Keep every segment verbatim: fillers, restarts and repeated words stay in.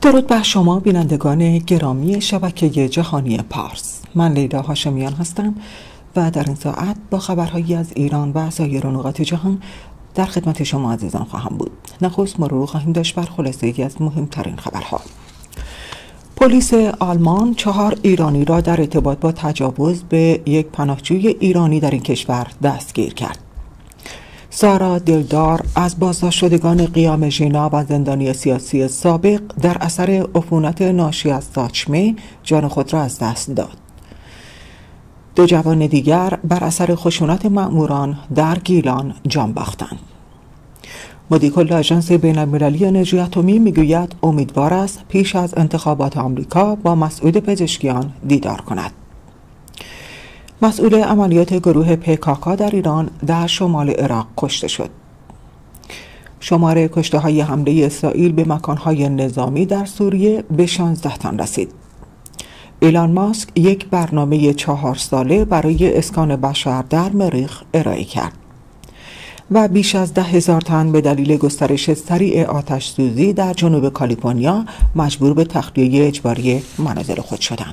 درود بر شما بینندگان گرامی شبکه جهانی پارس. من لیلا هاشمیان هستم و در این ساعت با خبرهایی از ایران و سایر نقاط جهان در خدمت شما عزیزان خواهم بود. نخست مرور خواهیم داشت بر خلاصه یکی از مهمترین خبرها. پلیس آلمان چهار ایرانی را در ارتباط با تجاوز به یک پناهجوی ایرانی در این کشور دستگیر کرد. سارا دلدار از بازداشت شدگان قیام ژنا و زندانی سیاسی سابق در اثر عفونت ناشی از ساچمه جان خود را از دست داد. دو جوان دیگر بر اثر خشونت مأموران در گیلان جان باختند. مدیر کل آژانس بین‌المللی انرژی اتمی میگوید امیدوار است پیش از انتخابات آمریکا با مسئول پزشکیان دیدار کند. مسئول عملیات گروه پی-کا-کا در ایران در شمال عراق کشته شد. شمار کشته های حمله اسرائیل به مکانهای نظامی در سوریه به شانزده تن رسید. ایلان ماسک یک برنامه چهار ساله برای اسکان بشر در مریخ ارائه کرد و بیش از ده هزار تن به دلیل گسترش سریع آتش سوزی در جنوب کالیفرنیا مجبور به تخلیه اجباری منازل خود شدند.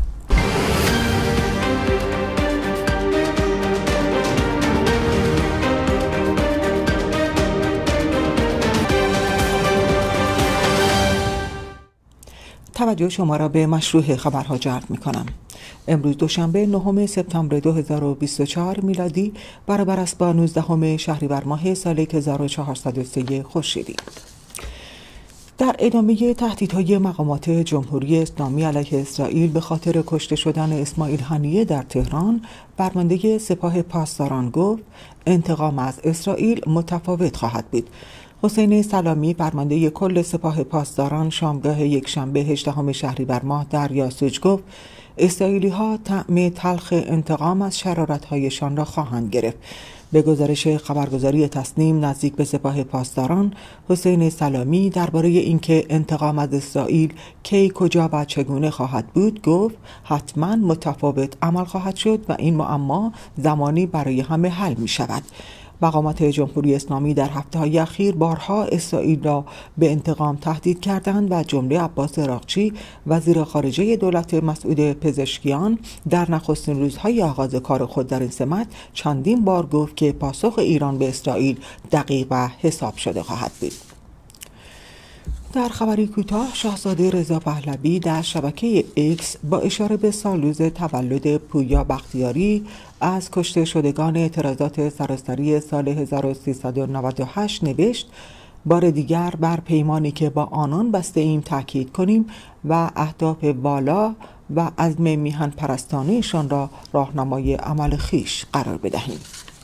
توجه شما را به مشروع خبرها جلب می کنم. امروز دوشنبه نهم سپتامبر دو هزار و بیست و چهار میلادی برابر است با نوزدهم شهریور ماه سال هزار و چهارصد و سه خورشیدی. در ادامه تهدیدهای مقامات جمهوری اسلامی علیه اسرائیل به خاطر کشته شدن اسماعیل هنیه در تهران، فرمانده سپاه پاسداران گفت انتقام از اسرائیل متفاوت خواهد بود. حسین سلامی فرمانده کل سپاه پاسداران شامگاه یکشنبه هجدهم شهریور ماه در یاسوج گفت اسرائیلی ها طعم تلخ انتقام از شرارت‌هایشان را خواهند گرفت. به گزارش خبرگزاری تسنیم نزدیک به سپاه پاسداران، حسین سلامی درباره اینکه انتقام از اسرائیل کی، کجا و چگونه خواهد بود گفت حتما متفاوت عمل خواهد شد و این معما زمانی برای همه حل می شود. مقامات جمهوری اسلامی در هفته‌های اخیر بارها اسرائیل را به انتقام تهدید کردند و جمله عباس عراقچی وزیر خارجه دولت مسعود پزشکیان در نخستین روزهای آغاز کار خود در این سمت چندین بار گفت که پاسخ ایران به اسرائیل دقیق و حساب شده خواهد بود. در خبری کوتاه، شاهزاده رضا پهلوی در شبکه ایکس با اشاره به سالروز تولد پویا بختیاری از کشته شدگان اعتراضات سراسری سال هزار و سیصد و نود و هشت نوشت بار دیگر بر پیمانی که با آنان بسته ایم تاکید کنیم و اهداف والا و عزم میهن پرستانه‌شان را راهنمای عمل خویش قرار بدهیم.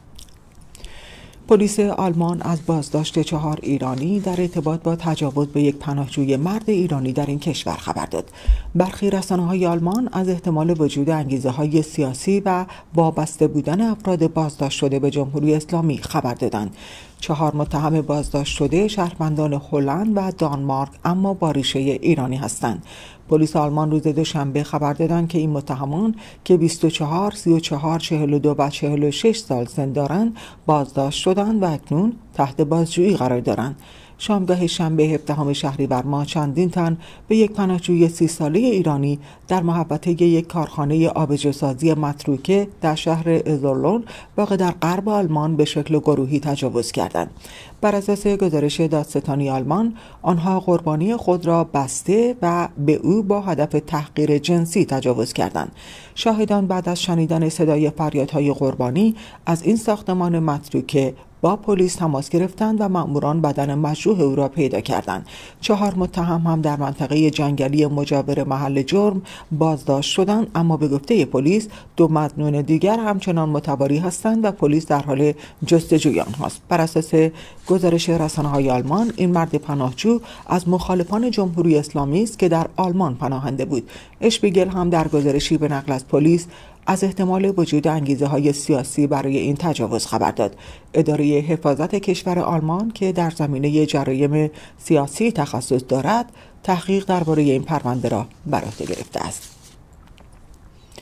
پلیس آلمان از بازداشت چهار ایرانی در ارتباط با تجاوز به یک پناهجوی مرد ایرانی در این کشور خبر داد. برخی رسانه‌های آلمان از احتمال وجود انگیزه‌های سیاسی و وابسته بودن افراد بازداشت شده به جمهوری اسلامی خبر دادند. چهار متهم بازداشت شده شهروندان هلند و دانمارک اما با ریشه ایرانی هستند. پلیس آلمان روز دوشنبه خبر دادند که این متهمان که بیست و چهار، سی و چهار، چهل و دو و چهل و شش سال سن دارند بازداشت شدند و اکنون تحت بازجویی قرار دارند. شامگاه شنبه هفدهم شهریور ماه چندین تن به یک پناهجوی سی ساله ایرانی در محوطه یک کارخانه آبجوسازی متروکه در شهر ازولون واقع در غرب آلمان به شکل گروهی تجاوز کردند. بر اساس گزارش دادستانی آلمان، آنها قربانی خود را بسته و به او با هدف تحقیر جنسی تجاوز کردند. شاهدان بعد از شنیدن صدای فریادهای قربانی از این ساختمان متروکه با پلیس تماس گرفتند و مأموران بدن مجروح او را پیدا کردند. چهار متهم هم در منطقه جنگلی مجاور محل جرم بازداشت شدند، اما به گفته پلیس دو مظنون دیگر همچنان متواری هستند و پلیس در حال جستجوی آنهاست. بر اساس گزارش رسانه‌های آلمان، این مرد پناهجو از مخالفان جمهوری اسلامی است که در آلمان پناهنده بود. اشپیگل هم در گزارشی به نقل از پلیس از احتمال وجود انگیزه‌های سیاسی برای این تجاوز خبر داد. اداره حفاظت کشور آلمان که در زمینه جرایم سیاسی تخصص دارد، تحقیق درباره این پرونده را بر عهده گرفته است.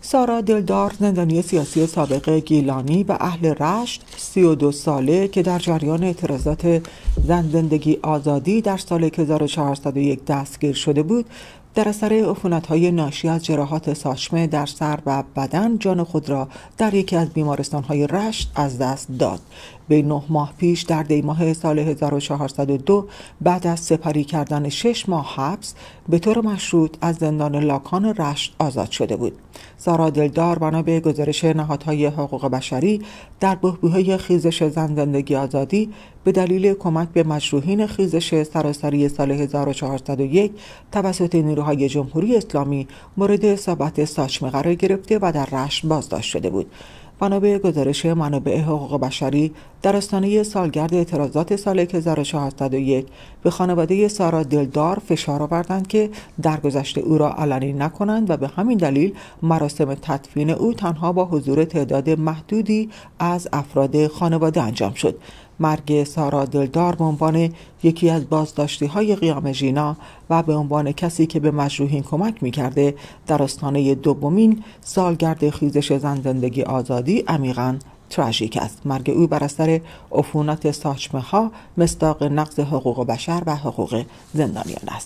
سارا دلدار، زندانی سیاسی سابق گیلانی و اهل رشت، سی و دو ساله که در جریان اعتراضات زن زندگی آزادی در سال هزار و چهارصد و یک دستگیر شده بود، در اثر عفونت‌های ناشی از جراحات ساچمه در سر و بدن جان خود را در یکی از بیمارستان‌های رشت از دست داد. به نه ماه پیش در دی ماه سال هزار و چهارصد و دو بعد از سپری کردن شش ماه حبس به طور مشروط از زندان لاکان رشت آزاد شده بود. سارا دلدار بنا به گزارش نهادهای حقوق بشری در بحبوحه خیزش زن زندگی آزادی به دلیل کمک به مجروحین خیزش سراسری سال هزار و چهارصد و یک توسط نیروهای جمهوری اسلامی مورد اصابت ساچمه قرار گرفته و در رشت بازداشت شده بود. بنا به گزارش منابع حقوق بشری در آستانه سالگرد اعتراضات سال هزار و چهارصد و یک به خانواده سارا دلدار فشار آوردند که درگذشت او را علنی نکنند و به همین دلیل مراسم تدفین او تنها با حضور تعداد محدودی از افراد خانواده انجام شد. مرگ سارا دلدار به عنوان یکی از بازداشتی‌های قیام ژینا و به عنوان کسی که به مجروحین کمک می‌کرده در آستانه دومین سالگرد خیزش زن زندگی آزادی عمیقاً تراژیک است. مرگ او بر اثر عفونت ساچمه‌ها مصداق نقض حقوق بشر و حقوق زندانیان است.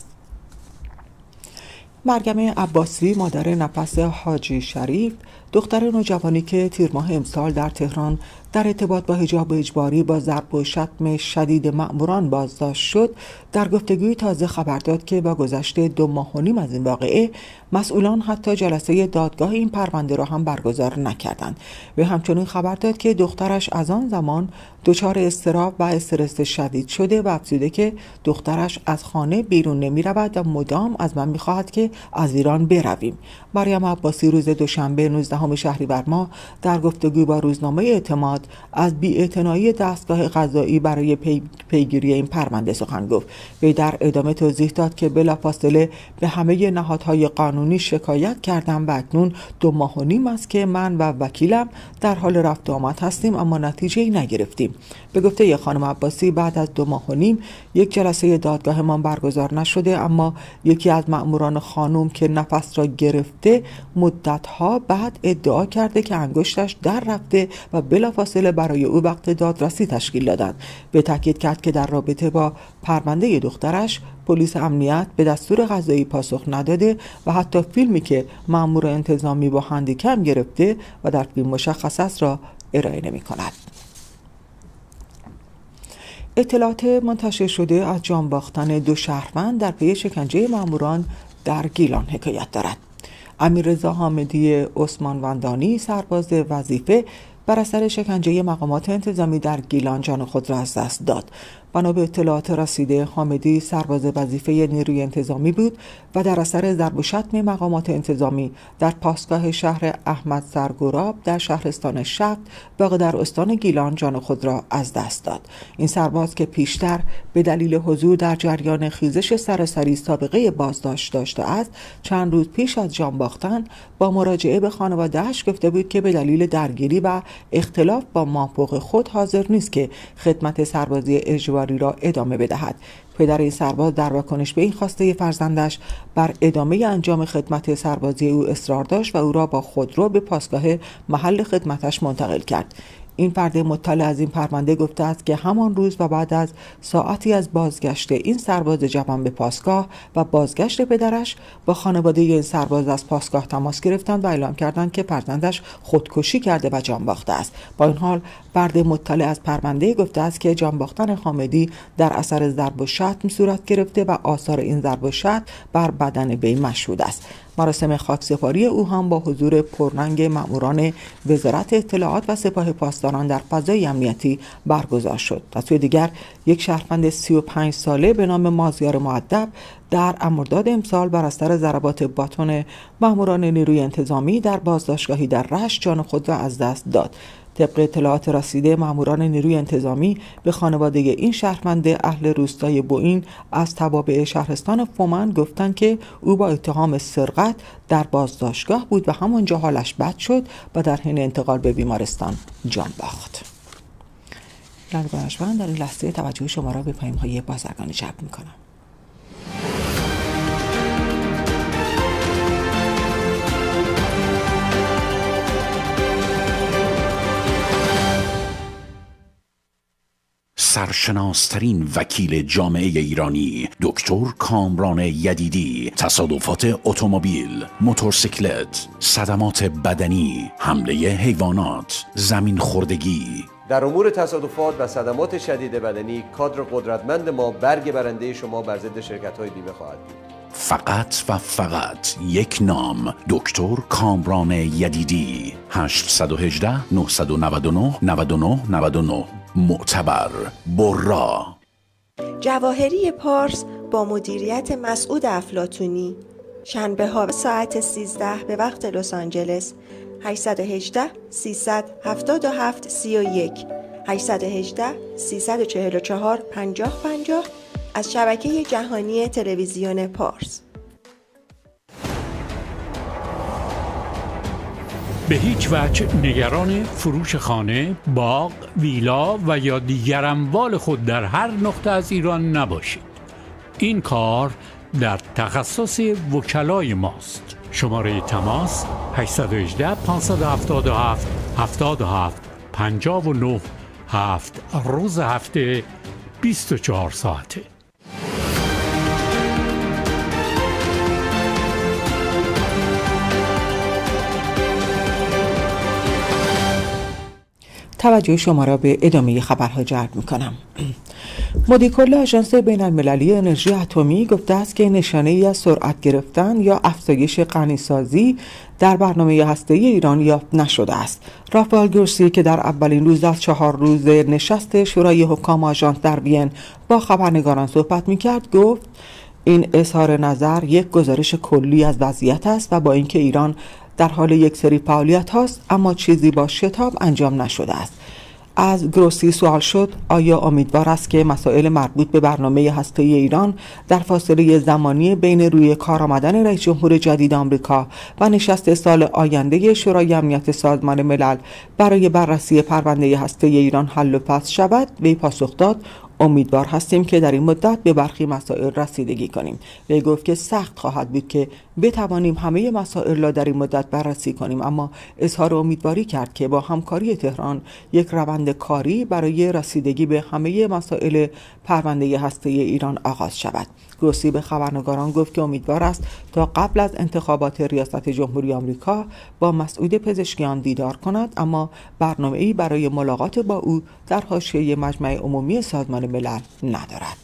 مریم عباسی، مادر نفس حاجی شریف، دختر نوجوانی که تیر ماه امسال در تهران در ارتباط با حجاب اجباری با ضرب و شتم شدید مأموران بازداشت شد، در گفتگوی تازه خبر داد که با گذشت دو ماه و نیم از این واقعه مسئولان حتی جلسه دادگاه این پرونده را هم برگزار نکردند. و همچنین خبر داد که دخترش از آن زمان دچار اضطراب و استرس شدید شده و افزوده که دخترش از خانه بیرون نمی رود و مدام از من می خواهد که از ایران برویم. مریم عباسی روز دوشنبه نوزدهم شهریور ماه در گفتگو با روزنامه اعتماد از بی‌اعتنایی دستگاه قضایی برای پی... پیگیری این پرونده سخن گفت. وی در ادامه توضیح داد که بلافاصله به همه نهادهای قانونی شکایت کردم و اکنون دو ماه و نیم است که من و وکیلم در حال رفت و آمد هستیم اما نتیجه‌ای نگرفتیم. به گفته خانم عباسی بعد از دو ماه و نیم یک جلسه دادگاهمان برگزار نشده، اما یکی از مأموران خانم که نفس را گرفته مدت‌ها بعد ادعا کرده که انگشتش در رفته و بلافاصله برای او وقت دادرسی تشکیل دادند. به تاکید کرد که در رابطه با پرونده دخترش پلیس امنیت به دستور قضایی پاسخ نداده و حتی فیلمی که مأمور انتظامی با هندیکم گرفته و در فیلم مشخص است را ارائه نمی‌کند. اطلاعات منتشر شده از جان باختن دو شهروند در پی شکنجه مأموران در گیلان حکایت دارد. امیررضا حامدی عثمان وندانی، سرباز وظیفه، بر اثر شکنجه مقامات انتظامی در گیلان جان خود را از دست داد. بنا به اطلاعات رسیده، حامدی سرباز وظیفه نیروی انتظامی بود و در اثر ضرب و شتم مقامات انتظامی در پاسگاه شهر احمد سرگراب در شهرستان شفت واقع در استان گیلان جان خود را از دست داد. این سرباز که پیشتر به دلیل حضور در جریان خیزش سراسری سابقه بازداشت داشته است، چند روز پیش از جان باختن با مراجعه به خانواده‌اش گفته بود که به دلیل درگیری و اختلاف با مافوق خود حاضر نیست که خدمت سربازی اجباری را ادامه بدهد. پدر این سرباز در واکنش به این خواسته فرزندش بر ادامه انجام خدمت سربازی او اصرار داشت و او را با خودرو به پاسگاه محل خدمتش منتقل کرد. این فرد مطلع از این پرونده گفته است که همان روز و بعد از ساعتی از بازگشت این سرباز جوان به پاسگاه و بازگشت پدرش با خانواده این سرباز از پاسگاه تماس گرفتند و اعلام کردند که فرزندش خودکشی کرده و جان باخته است. با این حال فرد مطلع از پرونده گفته است که جان باختن حامدی در اثر ضرب و شتم صورت گرفته و آثار این ضرب و شتم بر بدن وی مشهود است. مراسم خاکسپاری او هم با حضور پررنگ مأموران وزارت اطلاعات و سپاه پاسداران در فضای امنیتی برگزار شد. از سوی دیگر یک شهروند سی و پنج ساله به نام مازیار مؤدب در مرداد امسال بر اثر ضربات باتون مأموران نیروی انتظامی در بازداشتگاهی در رشت جان خود را از دست داد. طبق اطلاعات رسیده، مأموران نیروی انتظامی به خانواده این شهروند اهل روستای بوئین از توابع شهرستان فومن گفتند که او با اتهام سرقت در بازداشتگاه بود و همانجا حالش بد شد و در حین انتقال به بیمارستان جان باخت. در این لحظه توجه شما را به پیام‌های بازرگانی جلب می‌کنم. سرشناسترین وکیل جامعه ایرانی دکتر کامران یدیدی، تصادفات اتومبیل، موتورسیکلت، صدمات بدنی، حمله حیوانات، زمین خوردگی. در امور تصادفات و صدمات شدید بدنی کادر قدرتمند ما برگ برنده شما بر ضد شرکت‌های بیمه خواهد بود. فقط و فقط یک نام، دکتر کامران یدیدی. هشت یک هشت نه نه نه نه نه نه نه. معتبر، برا. جواهری پارس با مدیریت مسعود افلاطونی، شنبه ها ساعت سیزده به وقت لس آنجلس. هشت یک هشت سیصد و هفتاد و هفت سی و یک هشت یک هشت سیصد و چهل و چهار پنجاه پنجاه از شبکه جهانی تلویزیون پارس. به هیچ وجه نگران فروش خانه، باغ، ویلا و یا دیگر اموال خود در هر نقطه از ایران نباشید. این کار در تخصص وکلای ماست. شماره تماس هشت یک هشت پانصد و هفتاد و هفت هفتاد و هفت پنجاه و نه. هفت روز هفته، بیست و چهار ساعته. توجه شما را به ادامه خبرها جلب می‌کنم. مدیر کل آژانس بین‌المللی انرژی اتمی گفته است که نشانه‌ای از سرعت گرفتن یا افزایش غنیسازی در برنامه هسته‌ای ایران یافت نشده است. رافائل گروسی که در اولین روز از چهار روز نشست شورای حکام آژانس در وین با خبرنگاران صحبت می‌کرد گفت این اظهار نظر یک گزارش کلی از وضعیت است و با اینکه ایران در حال یک سری فعالیت هاست اما چیزی با شتاب انجام نشده است. از گروسی سوال شد آیا امیدوار است که مسائل مربوط به برنامه هسته‌ای ایران در فاصله زمانی بین روی کار آمدن رئیس جمهور جدید آمریکا و نشست سال آینده شورای امنیت سازمان ملل برای بررسی پرونده هسته‌ای ایران حل و فصل شود؟ وی پاسخ داد امیدوار هستیم که در این مدت به برخی مسائل رسیدگی کنیم. وی گفت که سخت خواهد بود که بتوانیم همه مسائل را در این مدت بررسی کنیم، اما اظهار امیدواری کرد که با همکاری تهران یک روند کاری برای رسیدگی به همه مسائل پرونده هسته‌ای ایران آغاز شود. گروسی به خبرنگاران گفت که امیدوار است تا قبل از انتخابات ریاست جمهوری آمریکا با مسعود پزشکیان دیدار کند، اما برنامه‌ای برای ملاقات با او در حاشیه مجمع عمومی سازمان ملل ندارد.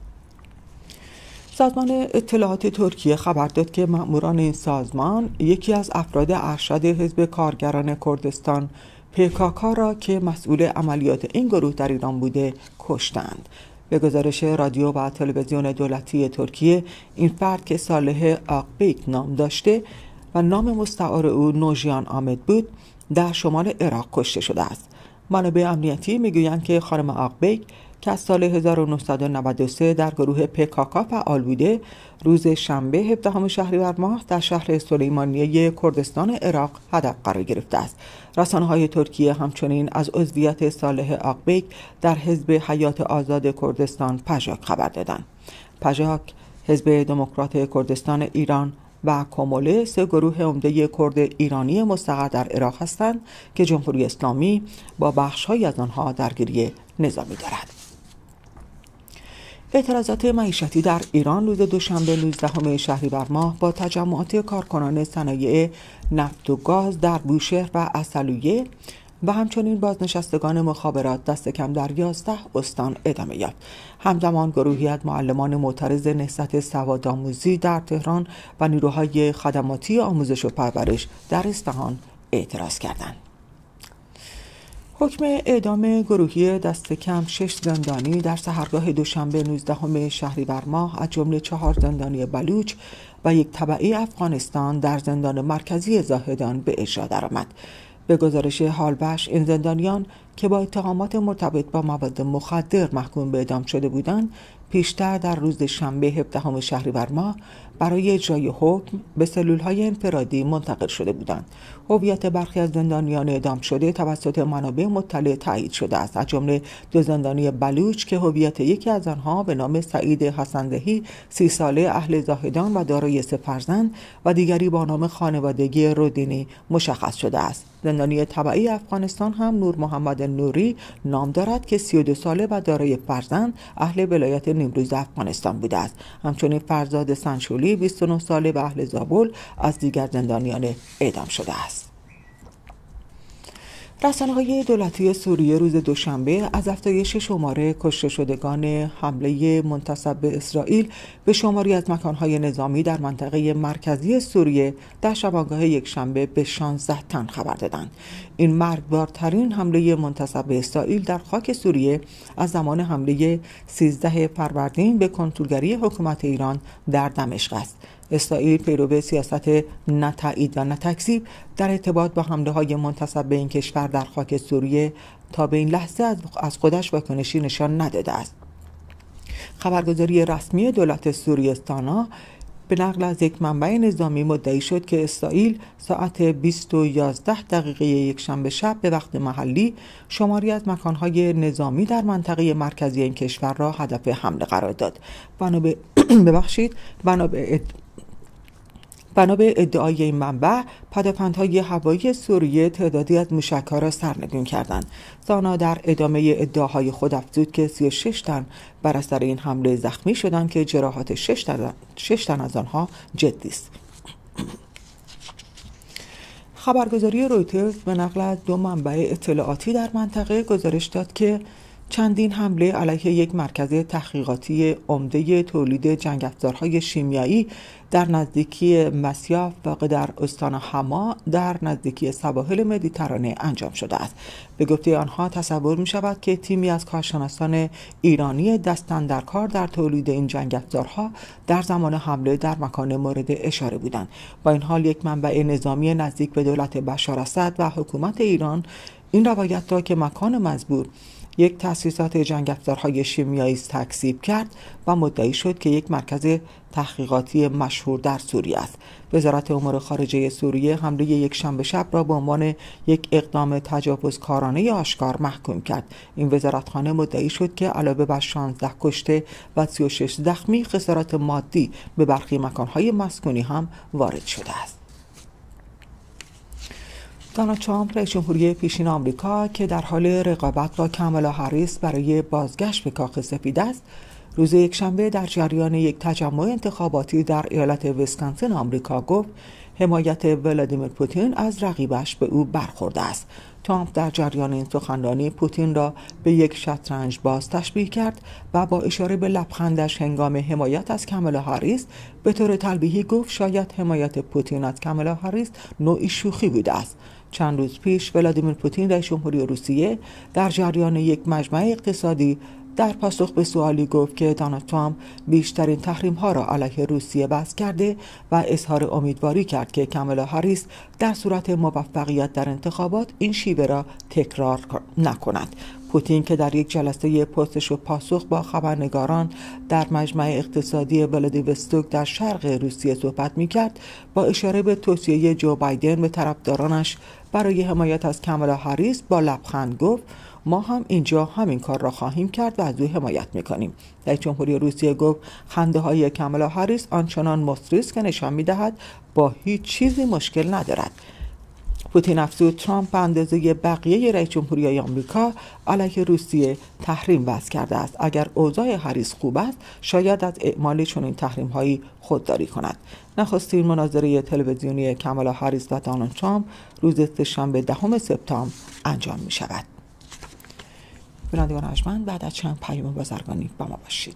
سازمان اطلاعات ترکیه خبر داد که مأموران این سازمان یکی از افراد ارشد حزب کارگران کردستان پی کا کا را که مسئول عملیات این گروه در ایران بوده کشتند. به گزارش رادیو و تلویزیون دولتی ترکیه، این فرد که صالح آقبیک نام داشته و نام مستعار او نوژیان آمد بود، در شمال عراق کشته شده است. منابع امنیتی میگویند که خانم آقبیک که از سال هزار و نهصد و نود و سه در گروه پی کا کا فعال بوده، روز شنبه هفدهم شهریور ماه در شهر سلیمانیه کردستان عراق هدف قرار گرفته است. رسانه‌های ترکیه همچنین از عضویت صالح آقبیک در حزب حیات آزاد کردستان پژاک خبر دادند. پژاک، حزب دموکرات کردستان ایران و کومله سه گروه عمده کرد ایرانی مستقر در عراق هستند که جمهوری اسلامی با بخش‌هایی از آنها درگیری نظامی دارد. اعتراضات معیشتی در ایران روز دوشنبه نوزدهم شهریور ماه با تجمعات کارکنان صنایع نفت و گاز در بوشهر و عسلویه و همچنین بازنشستگان مخابرات دست کم در یازده استان ادامه یافت. همزمان گروهی از معلمان معترض نهضت سوادآموزی در تهران و نیروهای خدماتی آموزش و پرورش در اصفهان اعتراض کردند. حکم اعدام گروهی دست کم شش زندانی در سحرگاه دوشنبه نوزدهم شهریور ماه از جمله چهار زندانی بلوچ و یک تبعی افغانستان در زندان مرکزی زاهدان به اجرا درآمد. به گزارش حالبش، این زندانیان که با اتهامات مرتبط با مواد مخدر محکوم به اعدام شده بودند، پیشتر در روز شنبه هفدهم شهریور ماه برای اجرای حکم به سلول‌های انفرادی منتقل شده بودند. هویت برخی از زندانیان اعدام شده توسط منابع مطلع تایید شده است، از جمله دو زندانی بلوچ که هویت یکی از آنها به نام سعید حسن‌زهی سی ساله اهل زاهدان و دارای سه فرزند و دیگری با نام خانوادگی رودینی مشخص شده است. زندانی تبعی افغانستان هم نور محمد نوری نام دارد که سی و دو ساله و دارای فرزند اهل ولایت نیمروز افغانستان بوده است. همچنین فرزاد سنشولی بیست و نه ساله و اهل زابل از دیگر زندانیان اعدام شده است. رسانه‌های دولتی سوریه روز دوشنبه از افزایش شمار کشته شدگان حمله منتصب به اسرائیل به شماری از مکانهای نظامی در منطقه مرکزی سوریه در شبانگاه یکشنبه به شانزده تن خبر دادند. این مرگبارترین حمله منتصب به اسرائیل در خاک سوریه از زمان حمله سیزده فروردین به کنسولگری حکومت ایران در دمشق است. اسرائیل پیرو سیاست نه تایید و نه تکذیب در ارتباط با حمله های منتصب به این کشور در خاک سوریه تا به این لحظه از خودش واکنشی نشان نداده است. خبرگزاری رسمی دولت سوریه سانا به نقل از یک منبع نظامی مدعی شد که اسرائیل ساعت بیست و یازده دقیقه یکشنبه شب به وقت محلی شماری از مکانهای نظامی در منطقه مرکزی این کشور را هدف حمله قرار داد. بنا به ببخشید بنا به بنا به ادعای این منبع، پدافندهای هوایی سوریه تعدادی از موشک‌ها را سرنگون کردند. سانا در ادامه ادعاهای خود افزود که سی و شش تن بر اثر این حمله زخمی شدند که جراحات شش تن, شش تن از آنها جدی است. خبرگزاری رویترز به نقل از دو منبع اطلاعاتی در منطقه گزارش داد که چندین حمله علیه یک مرکز تحقیقاتی عمده تولید جنگ افزارهای شیمیایی در نزدیکی مسیاف واقع در استان حما در نزدیکی سواحل مدیترانه انجام شده است. به گفته آنها تصور می شود که تیمی از کارشناسان ایرانی دستن در کار در تولید این جنگ افزارها در زمان حمله در مکان مورد اشاره بودند. با این حال یک منبع نظامی نزدیک به دولت بشار اسد و حکومت ایران این روایت را که مکان مزبور یک تأسیسات جنگ افزارهای شیمیایی تکذیب کرد و مدعی شد که یک مرکز تحقیقاتی مشهور در سوریه است. وزارت امور خارجه سوریه حمله یک شنبه شب را به عنوان یک اقدام تجاوزکارانه آشکار محکوم کرد. این وزارتخانه مدعی شد که علاوه بر شانزده کشته و سی و شش زخمی، خسارات مادی به برخی مکانهای مسکونی هم وارد شده است. دونالد ترامپ رئیس جمهوری پیشین آمریکا که در حال رقابت با کامالا هریس برای بازگشت به کاخ سفید است، روز یکشنبه در جریان یک تجمع انتخاباتی در ایالت ویسکانسین آمریکا گفت حمایت ولادیمیر پوتین از رقیبش به او برخورده است. ترامپ در جریان این سخنرانی پوتین را به یک شطرنج باز تشبیه کرد و با اشاره به لبخندش هنگام حمایت از کامالا هریس به طور تلویحی گفت شاید حمایت پوتین از کامالا هریس نوعی شوخی بوده است. چند روز پیش ولادیمیر پوتین رئیس جمهوری روسیه در جریان یک مجمع اقتصادی در پاسخ به سوالی گفت که دونالد ترامپ بیشترین تحریم‌ها را علیه روسیه وضع کرده و اظهار امیدواری کرد که کامالا هریس در صورت موفقیت در انتخابات این شیوه را تکرار نکند. پوتین که در یک جلسه پرسش و پاسخ با خبرنگاران در مجمع اقتصادی ولادیوستوک در شرق روسیه صحبت می‌کرد، با اشاره به توصیه جو بایدن به طرفدارانش برای حمایت از کامالا هریس با لبخند گفت ما هم اینجا همین کار را خواهیم کرد و از او حمایت می‌کنیم. رئیس جمهوری روسیه گفت خنده‌های کامالا هریس آنچنان مصری است که نشان می‌دهد با هیچ چیزی مشکل ندارد. پوتین افزود ترامپ به اندازه بقیه رئیس جمهوری آمریکا علیه روسیه تحریم وضع کرده است. اگر اوضاع هریس خوب است شاید از اعمال چنین تحریم‌هایی خودداری کند. نخستین مناظره تلویزیونی کامالا هریس و دونالد ترامپ روز سه‌شنبه دهم سپتامبر انجام می شود. بینندگان ارجمند، بعد از چند پیام بازرگانی با ما باشید.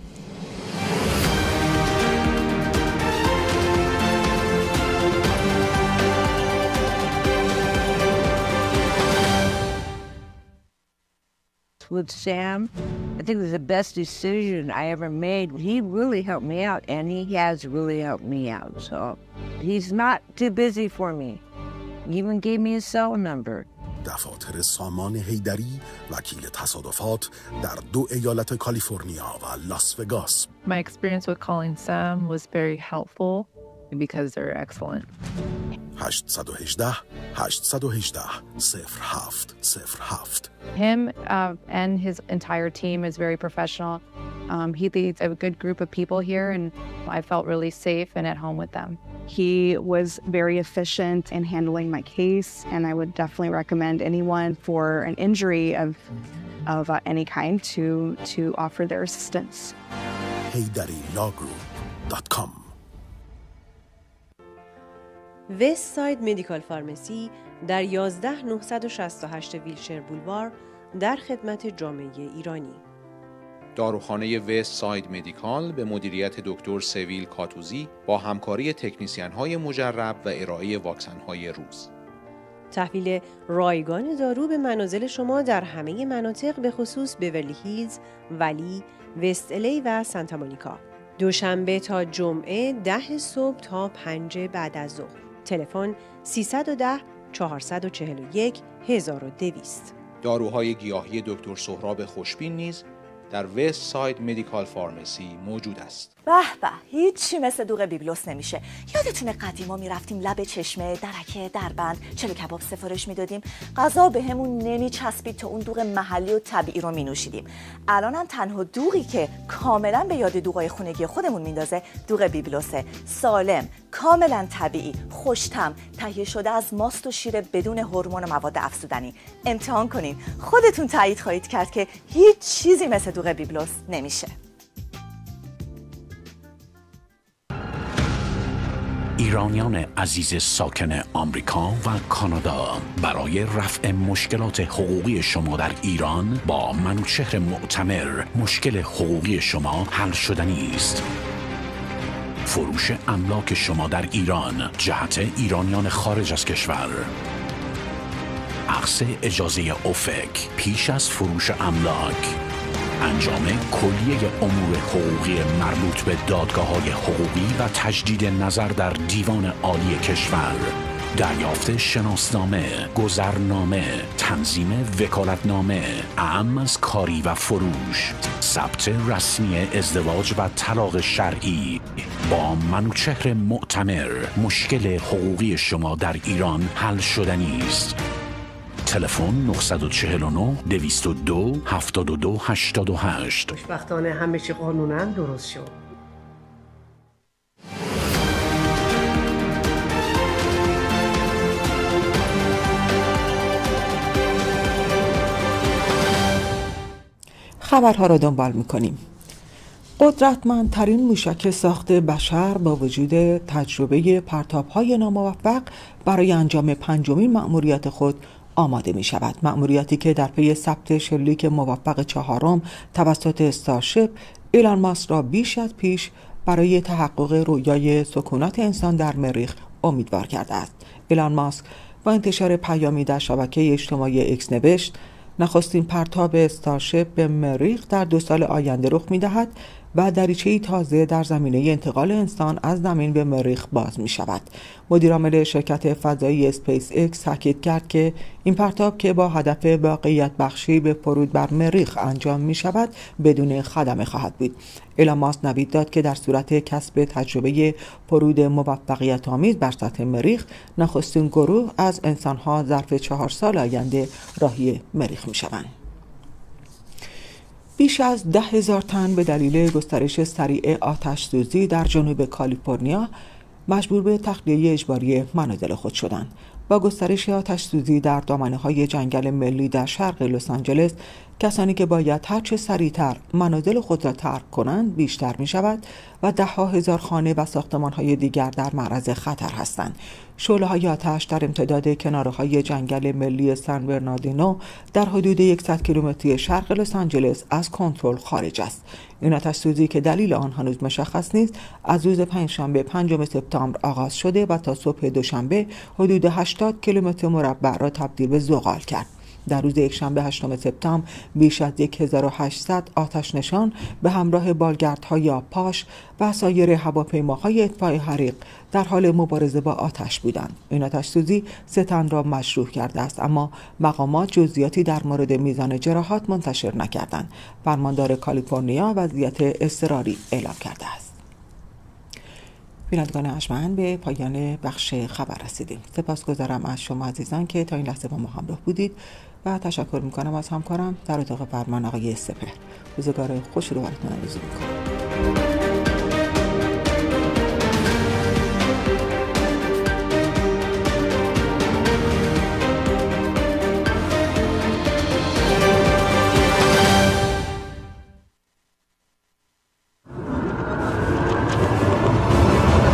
With Sam, I think it was the best decision I ever made. He really helped me out, and he has really helped me out. So he's not too busy for me. He even gave me his cell number. دفاتر سامان حیدری وکیل تصادفات در دو ایالت کالیفرنیا و لاس وگاس. My experience with calling Sam was very helpful because they're excellent. هشت یک هشت هشت یک هشت صفر هفت صفر هفت. Him uh, and his entire team is very professional. Um, he leads a good group of people here, and I felt really safe and at home with them. He was very efficient in handling my case, and I would definitely recommend anyone for an injury of of uh, any kind to to offer their assistance. haydari law group dot com. وست ساید مدیکال فارمسی در یازده هزار نهصد و شصت و هشت ویلشر بولوار در خدمت جامعه ایرانی. داروخانه وست ساید مدیکال به مدیریت دکتر سویل کاتوزی با همکاری تکنیسیان‌های مجرب و ارائه واکسن‌های روز. تحویل رایگان دارو به منازل شما در همه مناطق به خصوص بیورلی هیلز، ولی، وست الی و سانتا مونیکا. دوشنبه تا جمعه ده صبح تا پنج بعد از ظهر. تلفن سیصد و ده چهارصد و چهل و یک هزار و دویست. داروهای گیاهی دکتر سهراب خوشبین نیز در وست ساید مدیکال فارمسی موجود است. به به، هیچی مثل دوغ بیبلوس نمیشه. یادتونه قدیما میرفتیم لب چشمه درکه دربند چلو کباب سفارش میدادیم، غذا بهمون نمیچسبید تا اون دوغ محلی و طبیعی رو مینوشیدیم. الانم تنها دوغی که کاملا به یاد دوغای خونگی خودمون میندازه دوغ بیبلوسه. سالم، کاملا طبیعی، خوش‌طعم، تهیه شده از ماست و شیر بدون هورمون و مواد افزودنی. امتحان کنین، خودتون تایید خواهید کرد که هیچ چیزی مثل دوغ بیبلوس نمیشه. ایرانیان عزیز ساکن آمریکا و کانادا، برای رفع مشکلات حقوقی شما در ایران با منوچهر معتمر مشکل حقوقی شما حل شدنی است. فروش املاک شما در ایران جهت ایرانیان خارج از کشور، اخذ اجازه اوفک پیش از فروش املاک، انجام کلیه امور حقوقی مربوط به دادگاه‌های حقوقی و تجدید نظر در دیوان عالی کشور، دریافت شناسنامه، گذرنامه، تنظیم وکالتنامه، اعم از کاری و فروش، ثبت رسمی ازدواج و طلاق شرعی. با منوچهر معتمر مشکل حقوقی شما در ایران حل شدنی است. تلفن نه چهار نه دویست و دو هفتاد و دو هشتاد و هشت. خوشبختانه همه چی قانونا درست شد. خبرها را دنبال می‌کنیم. قدرتمندترین موشک ساخت بشر با وجود تجربه پرتاب‌های ناموفق برای انجام پنجمین مأموریت خود آماده می شود. مأموریتی که در پی ثبت شلیک موفق چهارم توسط استارشیپ، ایلان ماسک را بیش از پیش برای تحقق رویای سکونت انسان در مریخ امیدوار کرده است. ایلان ماسک با انتشار پیامی در شبکه اجتماعی ایکس نوشت: نخستین پرتاب استارشیپ به مریخ در دو سال آینده رخ می دهد و دریچه‌ای تازه در زمینه انتقال انسان از زمین به مریخ باز می شود. مدیرعامل شرکت فضایی اسپیس ایکس تاکید کرد که این پرتاب که با هدف واقعیت بخشی به فرود بر مریخ انجام می شود بدون خدمه خواهد بود. ایلان ماسک نوید داد که در صورت کسب تجربه فرود موفقیت آمیز بر سطح مریخ، نخستین گروه از انسان‌ها ظرف چهار سال آینده راهی مریخ می شوند. بیش از ده هزار تن به دلیل گسترش سریع آتش سوزی در جنوب کالیفرنیا مجبور به تخلیه اجباری منازل خود شدند. با گسترش آتش سوزی در دامنه‌های جنگل ملی در شرق لس آنجلس، کسانی که باید هرچه سریعتر منازل خود را ترک کنند بیشتر می شود و ده ها هزار خانه و ساختمان‌های دیگر در معرض خطر هستند. شعله‌های آتش در امتداد کناره‌های جنگل ملی سن برناردینو در حدود صد کیلومتری شرق لس آنجلس از کنترل خارج است. این آتش سوزی که دلیل آن هنوز مشخص نیست، از روز پنجشنبه پنجم سپتامبر آغاز شده و تا صبح دوشنبه حدود هشتاد کیلومتر مربع را تبدیل به ذغال کرد. در روز یکشنبه هشتم سپتامبر بیش از هزار و هشتصد آتش نشان به همراه بالگردهای آبپاش و سایر هواپیماهای اطفای حریق در حال مبارزه با آتش بودند. این آتش سوزی سه تن را مجروح کرده است، اما مقامات جزئیاتی در مورد میزان جراحات منتشر نکردند. فرماندار کالیفرنیا وضعیت اضطراری اعلام کرده است. بینندگان ارجمند، به پایان بخش خبر رسیدیم. سپاسگزارم از شما عزیزان که تا این لحظه با ما همراه بودید و تشکر میکنم از همکارم در اتاق فرمان آقای سپهر. روزگار خوشی رو براتون آرزو میکنم.